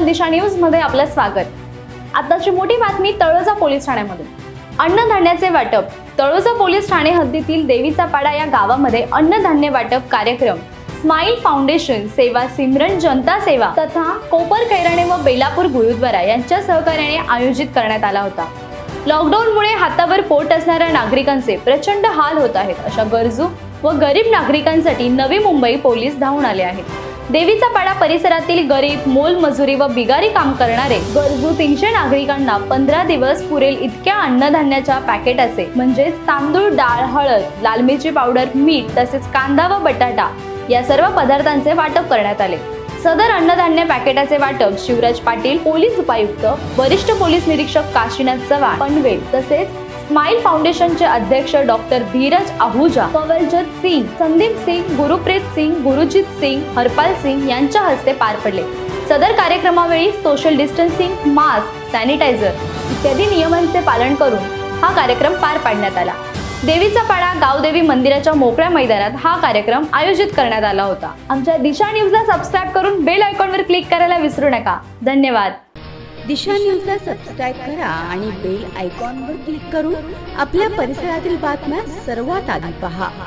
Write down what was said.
दिशा news मध्ये आपलं स्वागत। आताची मोठी बातमी तळोजा पोलीस ठाण्यामधून। अन्नधान्याचे वाटप। तळोजा पोलीस ठाणे हद्दीतील देवीचा पाडा या गावामध्ये अन्नधान्य वाटप कार्यक्रम स्माइल फाउंडेशन, सेवा सिमरन जनता सेवा तथा कोपर कैराणे व बेलापूर गुरुद्वारा यांच्या सहकार्याने आयोजित करण्यात आला होता। लॉकडाऊनमुळे हातावर पोट असणाऱ्या नागरिकांचे प्रचंड हाल होत आहेत। अशा गरजू व गरीब नागरिकांसाठी नवी मुंबई पोलीस धावून आले आहेत। देवीचा पाडा परिसरातील गरीब, मोलमजुरी व बिगारी काम करणारे गरजू 300 नागरिकांना 15 दिवस पुरेल इतक्या अन्नधान्याच्या पॅकेटाचे म्हणजे तांदूळ, डाळ, हळद, लाल मिरची पावडर, मीठ तसेच कांदा व बटाटा या सर्व पदार्थांचे वाटप करण्यात आले। सदर अन्नधान्य पॅकेटाचे वाटप शिवराज पाटील, पोलीस उपायुक्त, वरिष्ठ पोलीस निरीक्षक काशीनाथ चव्हाण, पनवेल तसेच स्माइल फाउंडेशनचे अध्यक्ष डॉक्टर धीरज आहूजा, कवलजत सिंग, संदीप सिंग, गुरुप्रीत सिंग, गुरुजीत सिंग, हरपाल सिंग यांच्या हस्ते पार पडले। सदर कार्यक्रमावेळी सोशल डिस्टन्सिंग, मास्क, सॅनिटायझर इत्यादी नियमांचे पालन करून हा कार्यक्रम पार पाडण्यात आला। देवीचा पाडा गावदेवी मंदिराच्या मोकळ्या मैदानात हा कार्यक्रम आयोजित करण्यात आला होता। आमच्या दिशा न्यूजला सबस्क्राइब करून बेल आयकॉनवर क्लिक करायला विसरू नका। धन्यवाद। दिशा न्यूजला सबस्क्राइब करा आणि बेल आयकॉनवर क्लिक करून आपल्या परिसरातील बातम्या सर्वात आधी पहा।